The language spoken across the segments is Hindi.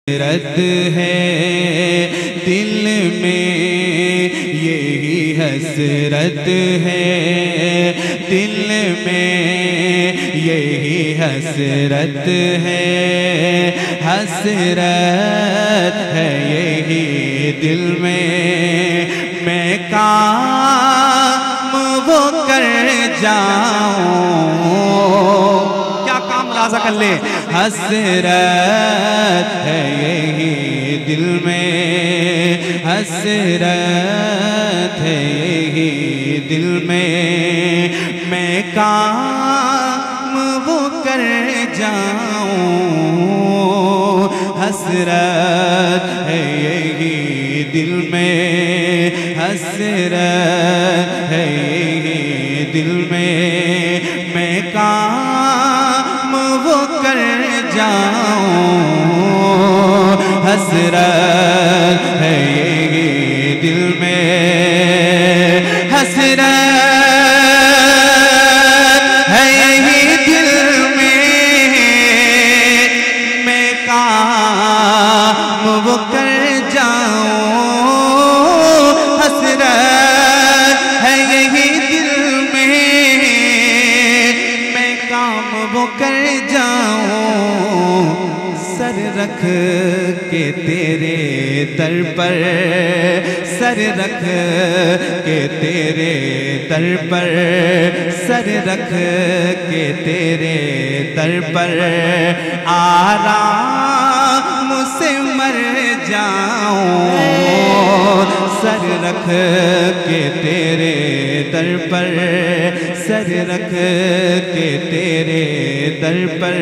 रत है दिल में, यही हसरत है दिल में, यही हसरत है, हसरत है यही दिल में। मैं काम वो कर जाऊं, क्या काम लाजा कर ले, हसरत है यही दिल में, हसरत है यही दिल में। मैं काम वो कर जाऊं, हसरत है यही दिल में, हसरत है यही दिल में। मैं काम वो कर जाऊं, हसरत है यही दिल में, हसरत है यही दिल में। मैं काम वो कर जाऊं, हसरत है यही दिल में। मैं काम वो कर जाऊं, सर रख के तेरे दर पर, सर रख के तेरे दर पर, सर रख के तेरे दर पर, आराम से मर जाऊं, सर रख के तेरे दर पर, सर रख के तेरे दर पर,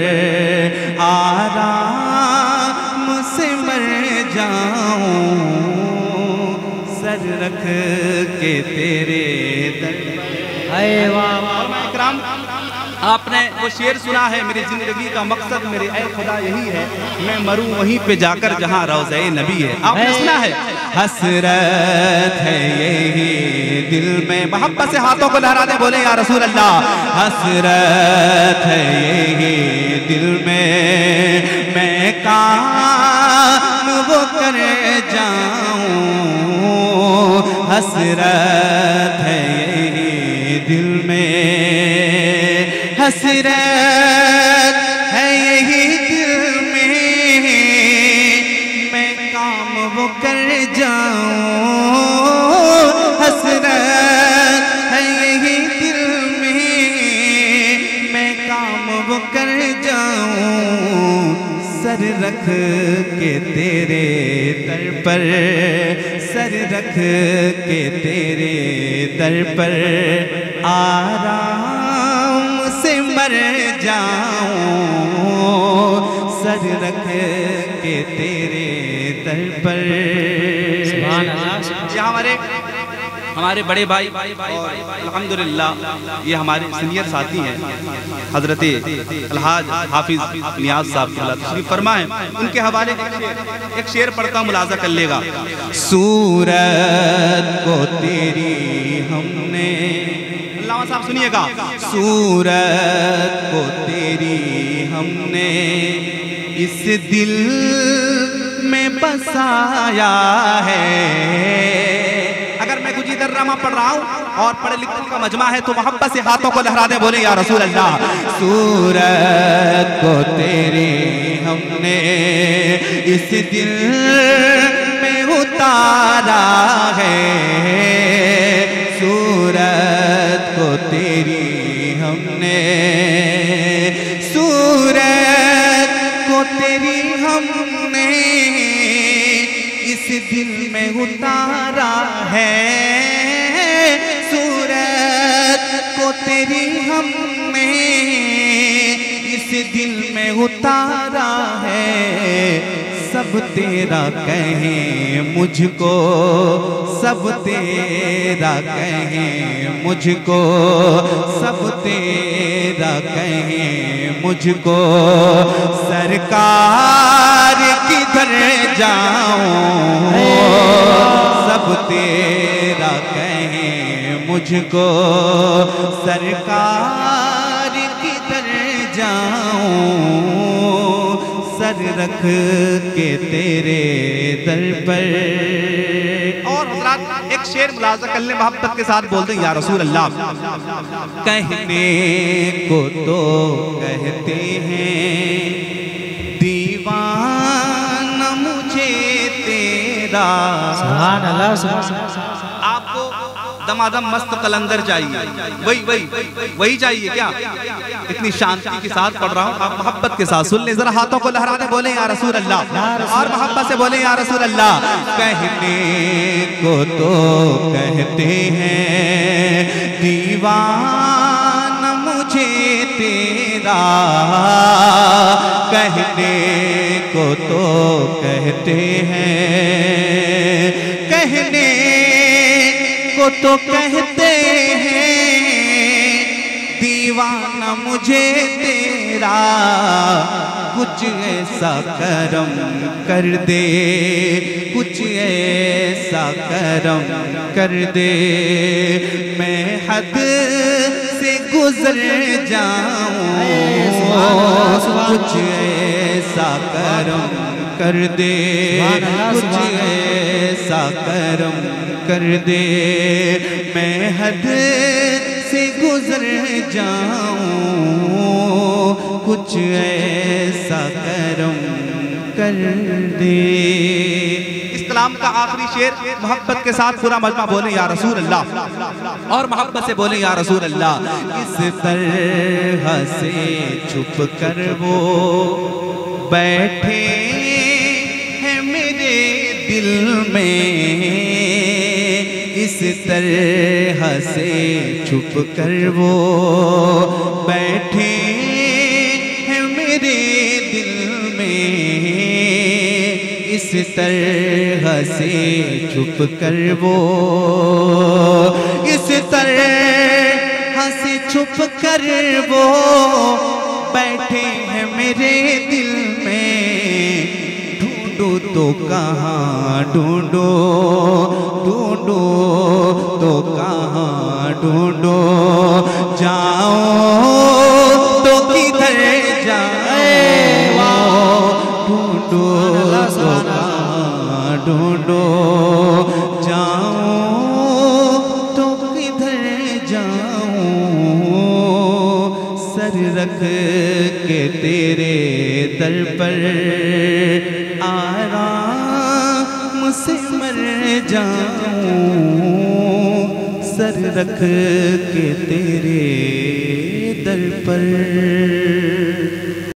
आराम से मर जाऊं, सर रख के तेरे दर पर। हाय वाह इकराम, आपने वो शेर सुना है, मेरी जिंदगी का मकसद मेरे ऐ खुदा यही है, मैं मरूं वहीं पे जाकर जहां रोज़े नबी है। आपने सुना है, हसरत है यही दिल में। मोहब्बत से हाथों को लहरा दे, बोले या रसूल अल्लाह, हसरत है यही दिल में। मैं काम वो कर जाऊं, हसरत है यही दिल में, हसरत है यही दिल में। मैं काम वो कर जाऊं, हसरत है यही दिल में। मैं काम वो कर जाऊं, सर रख के तेरे दर पर, सर रख के तेरे दर पर, आराम से मर जाऊं, सर रख के तेरे दर पर। ये हमारे बड़े भाई और अल्हम्दुलिल्लाह ये हमारे सीनियर साथी हैं, हजरत अलहाज हाफिज नियाज साहब तशरीफ फरमा है, उनके हवाले एक शेर पढ़ता हूं, मुलाजा कर लेगा। सूरत को तेरी हमने, अल्लामा साहब सुनिएगा, सूरत को तेरी हमने इस दिल में बसाया है। अगर मैं गुजी दर्रामा पढ़ रहा हूँ और पढ़े लिखने का मजमा है तो मोहब्बत से हाथों को लहरा दे, बोले या रसूल अल्लाह। सूरत को तेरी हमने इस दिल में उतारा है, सूरत को तेरी हमने, सूरत को तेरी हमने इस दिल में उतारा है, सूरत को तेरी हमने इस दिल में उतारा है। सब तेरा कहें मुझको, सब तेरा कहें मुझको, सब तेरा कहें मुझको, सरकार किधर जाऊं, सब तेरा कहें मुझको, सरकार किधर जाऊं, सर रख के तेरे दर पर। और हज़रात एक शेर मुलाज़ा कर लें, मोहब्बत के साथ बोलते हैं या रसूल अल्लाह। कहने को तो कहते हैं दीवाना मुझे तेरा। सुभान अल्लाह, सुभान। आपको दमादम मस्त कलंदर चाहिए, वही चाहिए क्या? इतनी शांति के साथ पढ़ रहा हूँ, आप मोहब्बत के साथ सुन ले। जरा हाथों को लहराने बोले या रसूल अल्लाह, और मोहब्बत से बोले या रसूल अल्लाह। कहने को तो कहते हैं दीवाना मुझे तेरा। कहने को तो कहते हैं, कहने को तो कहते हैं दीवाना मुझे तेरा। कुछ ऐसा करम कर दे, कुछ ऐसा करम कर दे, मैं हद से गुजर जाऊं। कुछ ऐसा करम कर दे, कुछ ऐसा करम कर दे, मैं हद से गुजर जाऊं। कुछ ऐसा करम कर दे। इस कलाम का आखिरी शेर मोहब्बत के साथ पूरा मजमा बोले या रसूल अल्लाह, और मोहब्बत से बोले या रसूल अल्लाह। इस तरह से छुप कर वो बैठे हैं मेरे दिल में। इस तरह से छुप कर वो बैठे हैं मेरे दिल में। इस तरह से छुप कर वो, इस तरह से छुप कर वो बैठे हैं मेरे दिल में। ढूंढो तो कहाँ ढूंढो, ढूंढो तो कहाँ ढूंढो, जाओ तो किधर जाओ। ढूंढो तो कहाँ ढूंढो, जाओ तो किधर जाओ। सर रख के तेरे दर पर आराम से मर जाऊं। सर रख के तेरे दर पर।